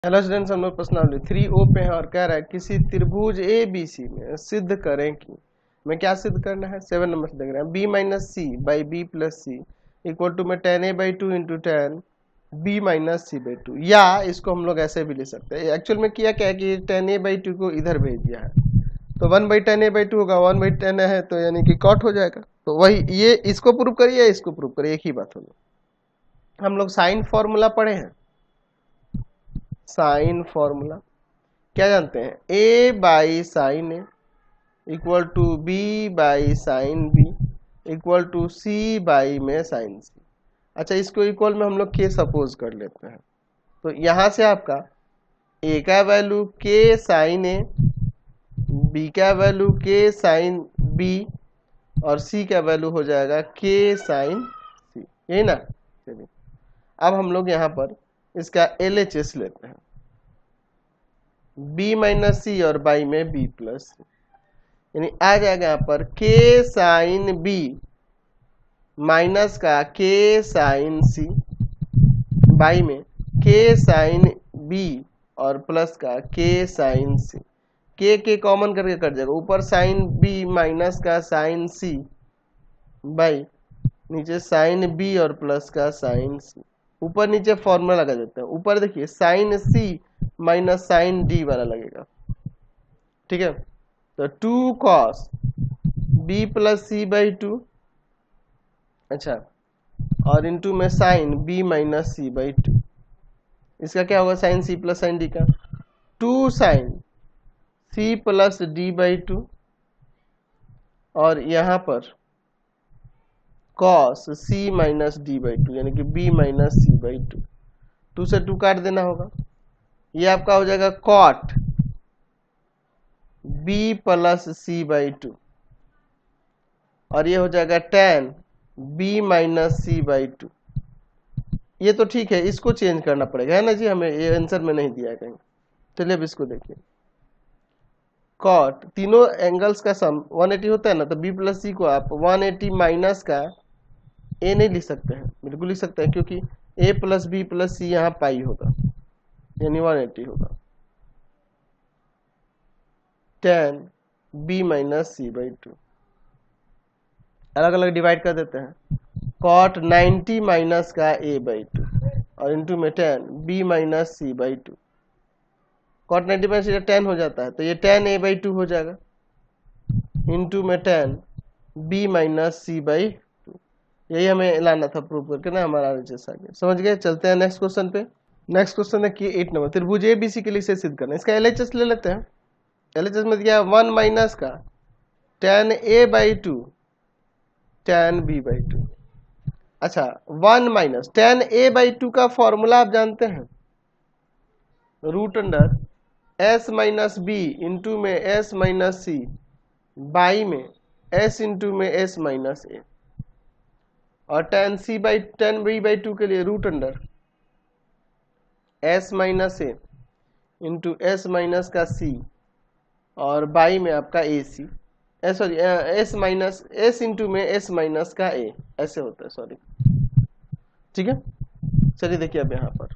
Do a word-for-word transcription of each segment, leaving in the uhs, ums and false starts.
Hello students, हम लोग प्रश्नावली थ्री ओ पे हैं और कह रहा है किसी त्रिभुज ए बी सी में सिद्ध करें कि मैं क्या सिद्ध करना है। सेवन नंबर से देख रहे हैं B minus C by B plus C equal to में tan A by two into tan B minus C by two, या इसको हम लोग ऐसे भी ले सकते हैं। एक्चुअल में किया क्या है कि टेन ए बाई टू को इधर भेज दिया है, तो one by tan A by two होगा, वन बाई टेन है तो यानी कि कॉट हो जाएगा। तो वही ये इसको प्रूव करिए, इसको प्रूव करिए, एक ही बात होगी। हम लोग साइन फॉर्मूला पढ़े हैं, साइन फॉर्मूला क्या जानते हैं, A by sine A equal to B by sine B equal to C by में साइन सी। अच्छा, इसको इक्वल में हम लोग के सपोज कर लेते हैं, तो यहां से आपका ए का वैल्यू के साइन ए, बी का वैल्यू के साइन बी और सी का वैल्यू हो जाएगा के साइन सी, यही ना। चलिए अब हम लोग यहाँ पर इसका एल एच एस लेते हैं, b माइनस सी और बाई में b प्लस सी, यानी आ जाएगा यहाँ पर k साइन b माइनस का k साइन c बाई में k साइन b और प्लस का k साइन c। k के कॉमन करके कट जाएगा, ऊपर साइन b माइनस का साइन c बाई नीचे साइन b और प्लस का साइन c। ऊपर नीचे फॉर्मूला लगा देते हैं। ऊपर देखिए sine c minus sine D वाला लगेगा, ठीक है। तो two cos B plus C by two, अच्छा, और इंटू में sine B minus C by two. इसका क्या होगा, sine C plus sine D का two sine C plus D by two, और यहां पर cos C minus D by two यानी कि B minus C by two. Two से टू काट देना होगा, ये आपका हो जाएगा cot b plus C by two, और ये हो जाएगा tan b minus C by two. ये तो ठीक है, इसको चेंज करना पड़ेगा, है ना जी, हमें ये आंसर में नहीं दिया कहीं। चलिए अब इसको देखिए, कॉट तीनों एंगल्स का सम वन एटी होता है ना, तो b प्लस सी को आप वन एटी माइनस का a नहीं लिख सकते हैं, बिल्कुल लिख सकते हैं, क्योंकि a plus B plus C यहाँ पाई होगा, यानी वन एटी होगा tan B minus C by two. अलग अलग डिवाइड कर देते हैं, कॉट नाइन्टी माइनस का ए बाई टू और इंटू में tan B minus C by two. Cot ninety minus tan हो जाता है, तो ये टेन ए बाई टू हो जाएगा इंटू में tan B minus C by two. यही हमें लाना था प्रूव करके ना, हमारा जैसा गया। समझ गए। चलते हैं नेक्स्ट क्वेश्चन पे। नेक्स्ट क्वेश्चन है कि एट नंबर त्रिभुज ए बी सी के लिए इसे सिद्ध करना है। इसका एल एच एस ले लेते हैं। एल एच एस में दिया वन माइनस का tan A by two tan B by two. अच्छा, one minus tan A by two का फॉर्मूला आप जानते हैं, root under S minus B into में एस माइनस सी बाई में एस इंटू में एस माइनस ए, और tan C by tan B by two के लिए रूट अंडर एस माइनस ए इंटू एस माइनस का सी और बाई में आपका ए सी, sorry S minus S into में एस माइनस का ए, ऐसे होता है, सॉरी, ठीक है। चलिए देखिए अब यहाँ पर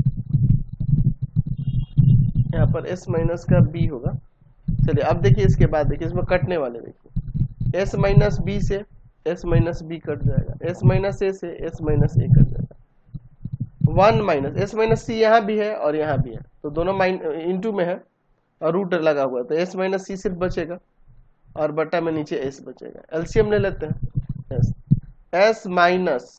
यहाँ पर एस माइनस का बी होगा। चलिए अब देखिए, इसके बाद देखिए इसमें कटने वाले, देखिए एस माइनस बी से एस माइनस बी कट जाएगा, एस माइनस ए से एस माइनस ए कट जाएगा, one minus S minus C यहाँ भी है और यहाँ भी है, तो दोनों माइन इंटू में है और रूट लगा हुआ है, तो एस माइनस सी सिर्फ बचेगा और बटा में नीचे एस बचेगा। एलसीएम ले लेते हैं, एस एस माइनस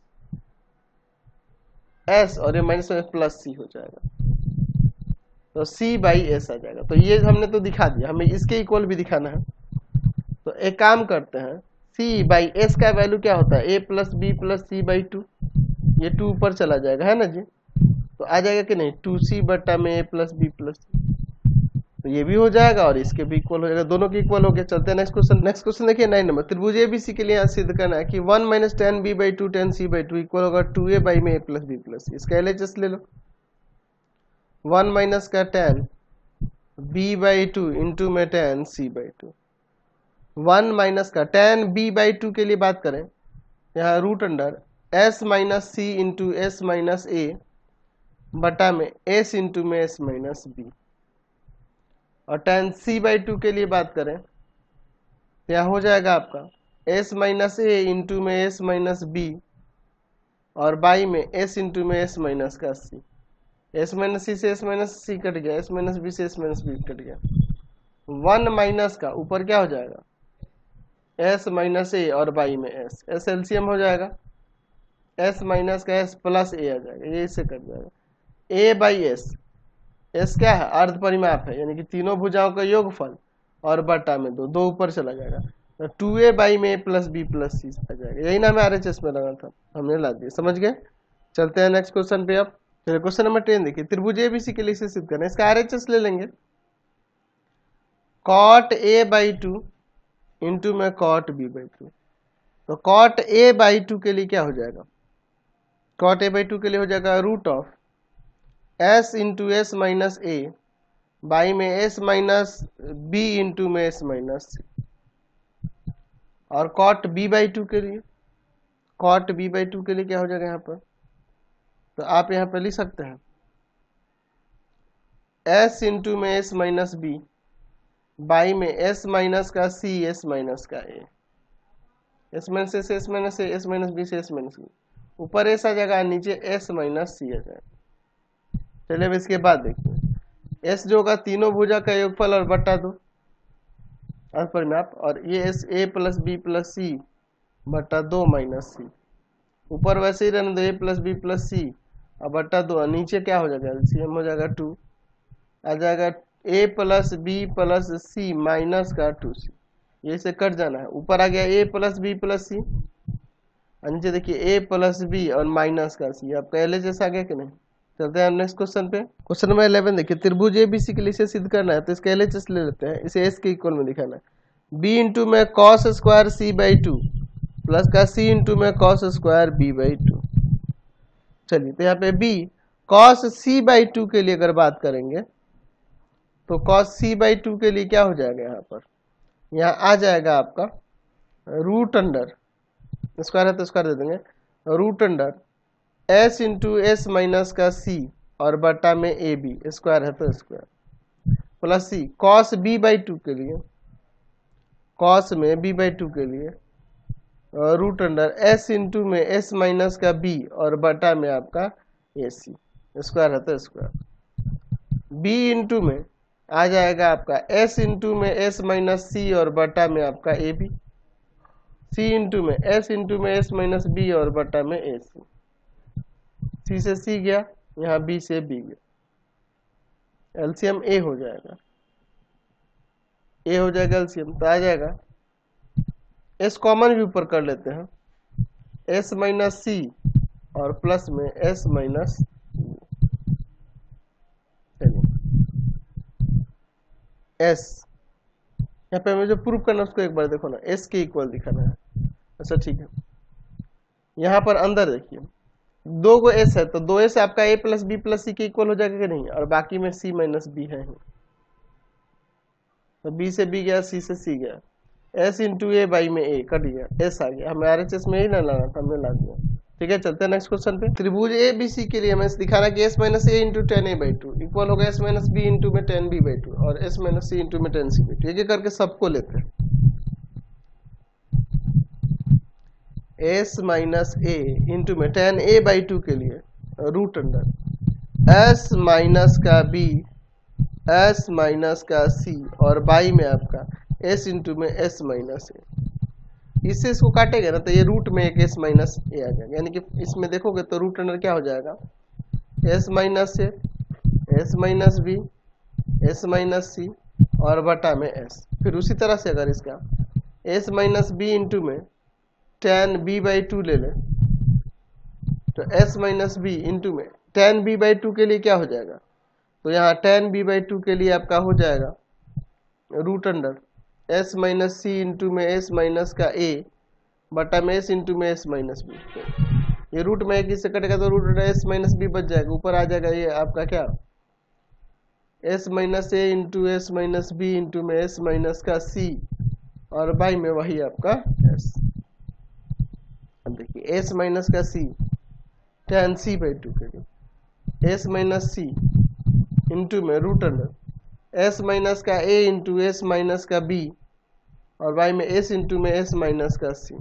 एस और ये माइनस में प्लस सी हो जाएगा, तो सी बाई एस आ जाएगा। तो ये हमने तो दिखा दिया, हमें इसके इक्वल भी दिखाना है। तो एक काम करते हैं, सी बाई एस का वैल्यू क्या होता है, ए plus B plus C by two, ये टू ऊपर चला जाएगा, है ना जी, तो आ जाएगा कि नहीं, टू सी बटा में ए प्लस बी प्लस सी, तो ये भी हो जाएगा और इसके भी इक्वल हो जाएगा, दोनों के इक्वल हो गया। चलते हैं नेक्स्ट क्वेश्चन। नेक्स्ट क्वेश्चन देखिए नाइन नंबर त्रिभुज एबीसी के लिए यहाँ सिद्ध करना है कि one minus tan B by two tan C by two equal होगा टू ए बाई में ए प्लस बी प्लस सी। इसका एल एच एस ले लो, वन माइनस का tan B by two into में tan C by two, one minus का tan B by two के लिए बात करें, यहाँ root under S minus C into S minus A बटा में एस इंटू में एस माइनस बी। और टेन सी बाई टू के लिए बात करें तो यहाँ हो जाएगा आपका एस माइनस ए इंटू में एस माइनस बी और बाई में एस इंटू में एस माइनस का सी। एस माइनस सी से एस माइनस सी कट गया, एस माइनस बी से एस माइनस बी कट गया। वन माइनस का ऊपर क्या हो जाएगा एस माइनस ए और बाई में एस, एस एलसीएम हो जाएगा, एस माइनस का एस प्लस ए आ जाएगा, ये इससे कट जाएगा। ए बाई एस, एस क्या है अर्ध परिमाप है यानी कि तीनों भुजाओं का योगफल और बटा में दो, दो ऊपर चला जाएगा तो टू ए बाई में ए प्लस बी प्लस सी आ जाएगा। यही नाम आर एच एस में लगा था, हमने ला दिया। समझ गए? चलते हैं नेक्स्ट क्वेश्चन पे। अब चलिए क्वेश्चन नंबर टेन देखिए, त्रिभुज एबीसी के लिए इसे सिद्ध करना है। इसका आर एच एस ले लेंगे, cot A by two into में कॉट बी बाई टू। तो कॉट ए बाई टू के लिए क्या हो जाएगा, कॉट ए बाई टू के लिए हो जाएगा root of S into S minus A by में एस माइनस बी इंटू में एस माइनस सी। और कॉट बी बाई टू के लिए, कॉट बी बाई टू के लिए क्या हो जाएगा यहाँ पर, तो आप यहाँ पर लिख सकते हैं एस इंटू में एस माइनस बी बाई में एस माइनस का सी एस माइनस का ए, एस माइनस ए से S minus A, S minus B से एस माइनस बी, ऊपर एस आ जाएगा नीचे एस माइनस सी आ जाएगा। चलिए अब इसके बाद देखिए एस जो होगा तीनों भुजा का योगफल और बटा दो अर्ध परिमाप, और ये S A plus B plus C बटा दो माइनस सी, ऊपर वैसे ही रहने दो A plus B plus C और बटा दो, नीचे क्या हो जाएगा एलसीएम हो जाएगा टू, आ जाएगा A plus B plus C minus का टू सी, ये से कट जाना है। ऊपर आ गया A plus B plus C और नीचे देखिए ए प्लस बी और माइनस का सी। आपका एल एच एस आ गया कि नहीं? चलते हैं नेक्स्ट क्वेश्चन पे। क्वेश्चन नंबर इलेवन देखिए, त्रिभुज एबीसी के लिए इसे सिद्ध करना है तो इसका एल एच एस ले लेते हैं, इसे एस के इक्वल में दिखाना है। बी इंटू में cos square C by two plus का सी इंटू में cos square B by two. चलिए तो यहाँ पे B cos C by two के लिए अगर बात करेंगे तो कॉस सी बाई टू के लिए क्या हो जाएगा, यहाँ पर यहाँ आ जाएगा आपका रूट अंडर, स्क्वायर है तो स्क्वायर दे देंगे, root under S into S minus का सी और बटा में ए बी, स्क्वायर है तो square plus C cos B by two के लिए, कॉस में बी बाई टू के लिए रूट अंडर एस इंटू में एस माइनस का बी और बटा में आपका ए सी, स्क्वायर है तो स्क्वायर। बी इंटू में आ जाएगा आपका एस इंटू में एस माइनस सी और बटा में आपका ए बी, सी इंटू में एस इंटू में एस माइनस बी और बटा में ए सी, सी से सी गया यहाँ बी से बी गया, एलसीएम ए हो जाएगा, ए हो जाएगा एलसीएम तो आ जाएगा एस कॉमन भी ऊपर कर लेते हैं, एस माइनस सी और प्लस में एस माइनस, एस यहाँ पे हमें जो प्रूफ करना है उसको एक बार देखो ना, एस के इक्वल दिखाना है। अच्छा ठीक है, यहाँ पर अंदर देखिए दो गो एस है तो दो एस आपका ए प्लस बी प्लस सी के इक्वल हो जाएगा कि नहीं, और बाकी में सी माइनस बी है ही। तो बी से बी गया, सी से सी गया, एस इंटू ए बाई में ए कट गया, एस आ गया, हमें आर एच एस में ही ना लाना था, हमने ला दिया। ठीक है चलते हैं नेक्स्ट क्वेश्चन पे। त्रिभुज ए बी सी के लिए हमें दिखाना कि S minus A into tan A by two equal होगा एस माइनस बी इंटू में टेन बी बाई टू और एस माइनस सी इंटू में टेन सी बाई टू, एक एक करके सबको लेते हैं। एस माइनस ए इंटू में टेन ए बाई टू के लिए रूट अंडर एस माइनस का बी एस माइनस का सी और बाई में आपका एस इंटू में एस माइनस ए, इससे इसको काटेगा ना तो ये रूट में एक एस माइनस ए आ जाएगा, यानी कि इसमें देखोगे तो रूट अंडर क्या हो जाएगा S minus A S minus B S minus सी और बटा में एस। फिर उसी तरह से अगर इसका एस माइनस बी इंटू में टेन बी बाई टू ले लें तो एस माइनस बी इंटू में टेन बी बाई टू के लिए क्या हो जाएगा, तो यहाँ टेन बी बाई टू के लिए आपका हो जाएगा रूट अंडर एस माइनस सी इंटू में एस माइनस का ए बटा में एस इंटू में एस माइनस बी। ये रूट में एक इससे कटेगा तो रूट एस माइनस बी बच जाएगा, ऊपर आ जाएगा ये आपका क्या एस माइनस ए into S minus B into में एस माइनस का सी और बाई में वही आपका एस। अब देखिए एस माइनस का C tan C by two के लिए एस माइनस सी इंटू में रूट अंडर एस माइनस का ए इंटू एस माइनस का बी और वाई में एस इंटू में एस माइनस का सी।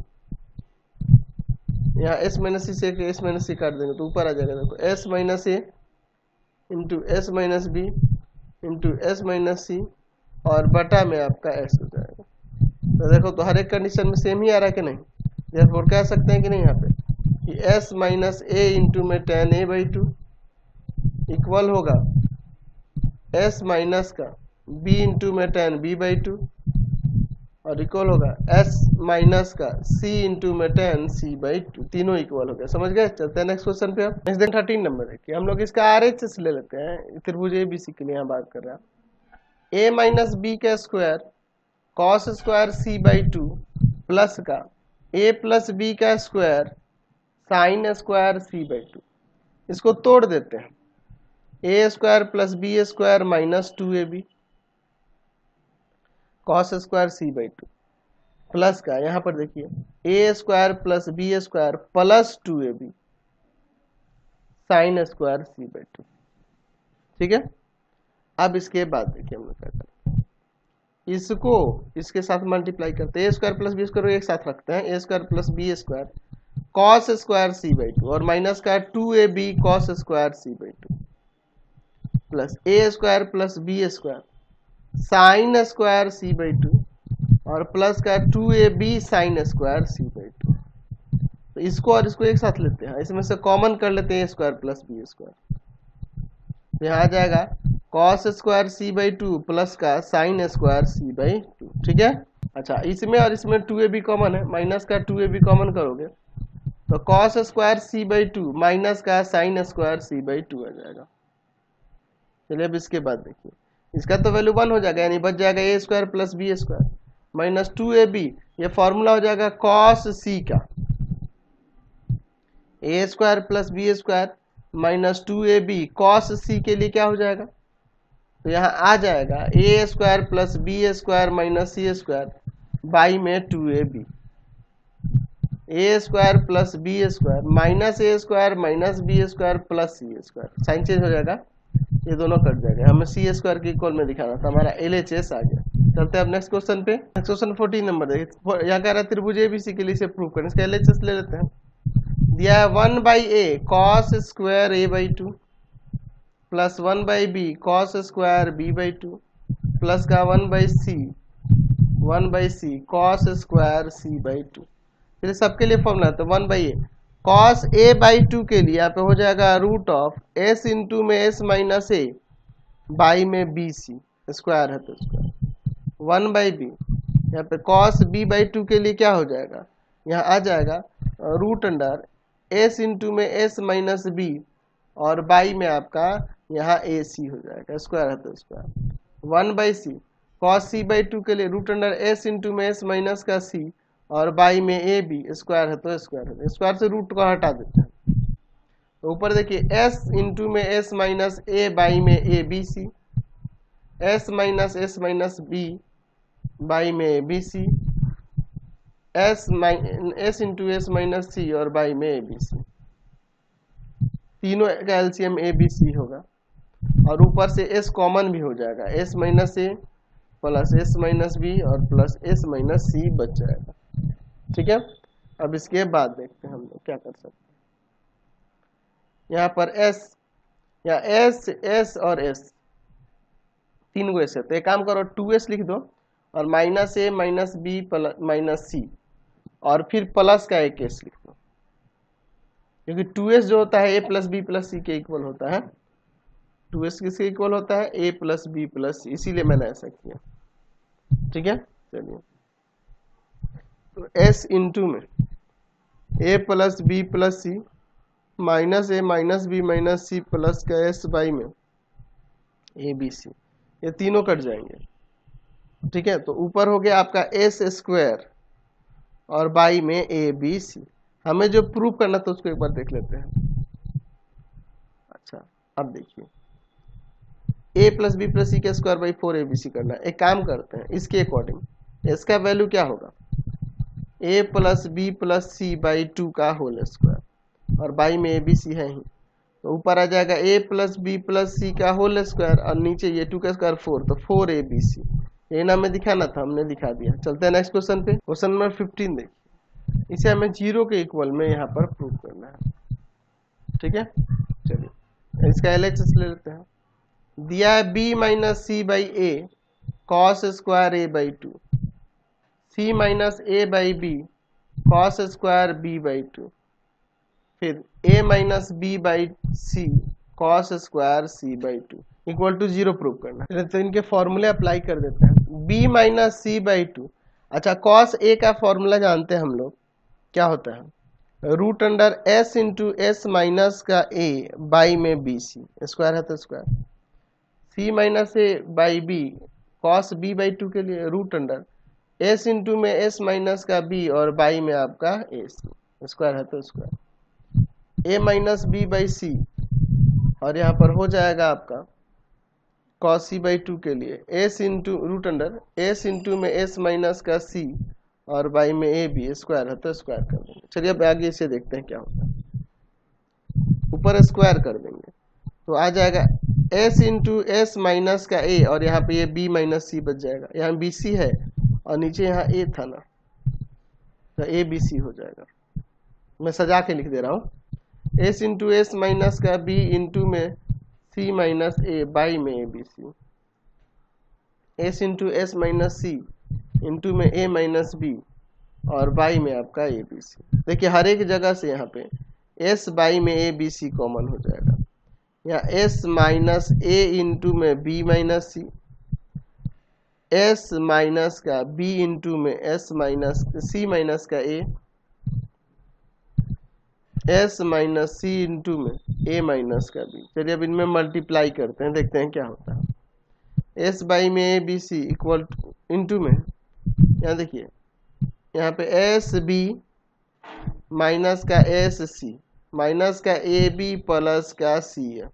यहाँ एस माइनस सी से एस माइनस सी काट देंगे तो ऊपर आ जाएगा, देखो एस माइनस ए into S minus B into S minus सी और बटा में आपका एस हो जाएगा। तो देखो तो हर एक कंडीशन में सेम ही आ रहा है कि नहीं, therefore कह सकते हैं कि नहीं यहाँ पे कि एस माइनस ए इंटू में tan A by two equal होगा एस माइनस का बी इंटू में टेन बी बाई टू और इक्वल होगा एस माइनस का सी इंटू में टेन सी बाई टू, तीनों इक्वल हो गया। समझ गए? चलते हैं नेक्स्ट क्वेश्चन पे। आप नेक्स्ट थर्टीन नंबर देखिए, हम लोग इसका आर एच एस ले लेते हैं, त्रिभुज ए बी सी के लिए यहाँ बात कर रहा है। ए माइनस बी का square cos square C by two plus का ए प्लस बी का square sine square C by two. इसको तोड़ देते हैं, A square plus B square minus two A B cos square C by two plus का यहाँ पर देखिए A square plus B square plus two A B sine square C by two. ठीक है, अब इसके बाद देखिए हम लोग क्या करते हैं, इसको इसके साथ मल्टीप्लाई करते हैं, A square plus B square एक साथ रखते हैं, A square plus B square cos square C by two और माइनस का two A B cos square C by two plus A square plus B square sine square C by two और plus का two A B sine square C by two. तो इसको और इसको एक साथ लेते हैं, इसमें से कॉमन कर लेते हैं A square plus B square, तो यहाँ आ जाएगा cos square C by two plus का sine square C by two. ठीक है, अच्छा इसमें और इसमें टू ए बी कॉमन है, माइनस का टू ए बी कॉमन करोगे तो cos square C by two minus का sine square C by two आ जाएगा। चलिए अब इसके बाद देखिए, इसका तो वैल्यू वन हो जाएगा, यानी बच जाएगा A square plus B square minus two A B, ये फॉर्मूला हो जाएगा कॉस सी का, A square plus B square minus two A B cos C के लिए क्या हो जाएगा, तो यहाँ आ जाएगा A square plus B square minus C square by में two A B, A square plus B square minus A square minus B square plus C square, sign change हो जाएगा, ये दोनों कट जाएगा, हमें सी स्क्वायर की इक्वल में दिखाना था, हमारा एल एच एस आ गया। चलते हैं अब नेक्स्ट क्वेश्चन पे। नेक्स्ट क्वेश्चन फोर्टीन नंबर देखिए, यहाँ कह रहा है त्रिभुज एबीसी के लिए इसे प्रूव करें, इसका एल एच एस ले लेते हैं। दिया है one by a cos square a by two plus one by b cos square B by two plus का one by c one by c cos square C by two. फिर सबके लिए formula तो one by a cos a by two के लिए यहाँ पे हो जाएगा रूट ऑफ एस इंटू में एस माइनस ए बाई में बी सी स्क्वायर है तो स्क्वायर वन बाई बी, यहाँ पे कॉस बी बाई टू के लिए क्या हो जाएगा, यहाँ आ जाएगा रूट अंडर एस इंटू में एस माइनस बी और बाई में आपका यहाँ ए सी हो जाएगा, स्क्वायर है तो square one by c cos C by two के लिए रूट अंडर एस इंटू में एस माइनस का सी और बाई में ए बी स्क्वायर है तो स्क्वायर है, स्क्वायर से रूट को हटा देते हैं, तो ऊपर देखिए एस इंटू में एस माइनस ए बाई में a B c S minus S minus B by में a B c s s into S minus सी और बाई में ए बी सी, तीनों का एलसीएम ए बी सी होगा और ऊपर से एस कॉमन भी हो जाएगा, S minus a plus s minus B और प्लस एस माइनस सी बच जाएगा। ठीक है, अब इसके बाद देखते हैं हम लोग क्या कर सकते हैं, यहाँ पर एस या एस एस और एस तीन गो एस है, तो एक काम करो टू एस लिख दो और minus a minus b minus सी और फिर प्लस का एक एस लिख दो, क्योंकि टू एस जो होता है ए प्लस बी प्लस सी के इक्वल होता है, टू एस किसके इक्वल होता है ए प्लस बी प्लस सी, इसीलिए मैंने ऐसा किया। ठीक है, चलिए तो एस इंटू में ए plus B plus C minus a minus b minus c plus का एस बाई में ए बी सी, ये तीनों कट जाएंगे। ठीक है, तो ऊपर हो गया आपका एस स्क्वायर और बाई में ए बी सी। हमें जो प्रूव करना था उसको एक बार देख लेते हैं। अच्छा अब देखिए ए प्लस बी प्लस सी का square by four a B c करना है, एक काम करते हैं इसके अकॉर्डिंग, इसका वैल्यू क्या होगा a plus B plus C by two का होल स्क्वायर और बाई में ए बी सी है ही, तो ऊपर आ जाएगा a plus B plus c का होल स्क्वायर और नीचे ये टू का स्क्वायर फोर, तो फोर ए बी सी। यही ना हमें दिखाना था, हमने दिखा दिया। चलते हैं नेक्स्ट क्वेश्चन पे। क्वेश्चन नंबर फिफ्टीन देखिए, इसे हमें जीरो के इक्वल में यहाँ पर प्रूव करना है। ठीक है, चलिए इसका एल एच एस ले लेते हैं। दिया है b minus C by a cos square a by two, c minus A by b cos square B by two, फिर a minus B by c cos square C by two equal to zero prove करना है। तो इनके फॉर्मूले apply कर देते हैं। b minus C by two, अच्छा कॉस a का फॉर्मूला जानते हैं हम लोग, क्या होता है, root under s into S minus का a बाई में बी सी, स्क्वायर है तो square, c minus A by b cos b by two के लिए रूट अंडर s इंटू में s माइनस का b और बाई में आपका a सी, स्क्वायर है तो square, a minus B by सी और यहाँ पर हो जाएगा आपका कॉस सी बाई टू के लिए s into root under s into में s माइनस का c और बाई में ए बी, स्क्वायर है तो स्क्वायर कर देंगे। चलिए अब आगे इसे देखते हैं क्या होता है। ऊपर स्क्वायर कर देंगे तो आ जाएगा s इंटू एस माइनस का a और यहाँ पे ये b माइनस सी बच जाएगा, यहाँ बी सी है और नीचे यहाँ a था ना, तो a बी सी हो जाएगा। मैं सजा के लिख दे रहा हूँ, s इंटू एस माइनस का b इंटू में c माइनस a बाई में a B c, s into S minus C into में a माइनस बी और बाई में आपका ए बी सी। देखिए हर एक जगह से यहाँ पे s बाई में ए बी सी कॉमन हो जाएगा, यहाँ s माइनस ए इंटू में b minus c, s minus का b इंटू में s माइनस c माइनस का a, s minus C into में a माइनस का b। चलिए अब इनमें मल्टीप्लाई करते हैं, देखते हैं क्या होता है। s बाई में a B C equal to into में, यहाँ देखिए यहाँ पे एस बी माइनस का एस सी माइनस का ए बी प्लस का सी है,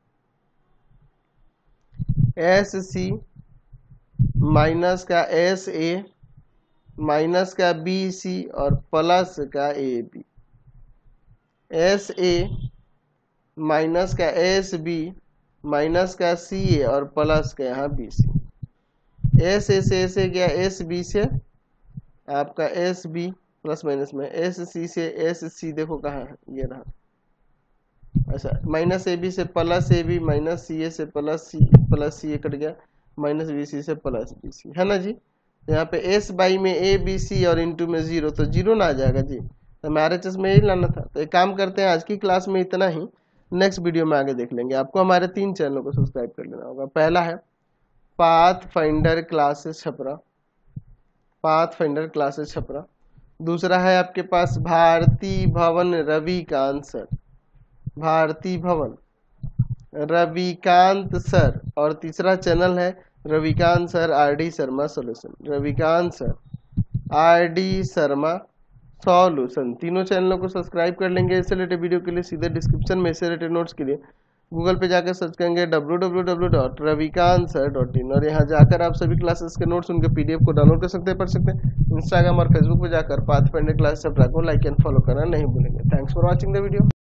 एस सी माइनस का एस ए माइनस का बी सी और प्लस का A B, S A minus का एस बी माइनस का सी ए और प्लस का यहाँ बी सी, एस ए से ऐसे गया एस बी से आपका एस बी प्लस माइनस में एस सी से एस सी, देखो कहाँ है ये रहा, अच्छा माइनस ए बी से plus a b minus c a से plus c plus c a cut गया माइनस बी सी से प्लस बी सी, है ना जी। यहाँ पे एस बाई में ए बी सी और इंटू में जीरो, तो जीरो ना आ जाएगा जी, तो हमारे एच एस में यही लाना था। तो एक काम करते हैं, आज की क्लास में इतना ही, नेक्स्ट वीडियो में आगे देख लेंगे। आपको हमारे तीन चैनलों को सब्सक्राइब कर लेना होगा। पहला है path finder classes Chhapra, path finder classes Chhapra. दूसरा है आपके पास भारती भवन रविकांत सर, भारती भवन रविकांत सर। और तीसरा चैनल है Ravikant sir R D Sharma solution, Ravikant sir R D Sharma solution. तीनों चैनलों को सब्सक्राइब कर लेंगे। इससे रिलेटेड वीडियो के लिए सीधे डिस्क्रिप्शन में, इससे रिलेटेड नोट्स के लिए गूगल पे जाकर सर्च करेंगे W W W dot Ravikant sir dot in और यहाँ जाकर आप सभी क्लासेस के नोट्स, उनके पीडीएफ को डाउनलोड कर सकते हैं, पढ़ सकते हैं। इंस्टाग्राम और फेसबुक पे जाकर पाथ फाइंडर क्लास छपरा को लाइक एंड फॉलो करना नहीं भूलेंगे। Thanks for watching the video.